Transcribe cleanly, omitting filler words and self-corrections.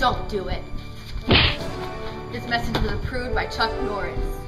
Don't do it. This message was approved by Chuck Norris.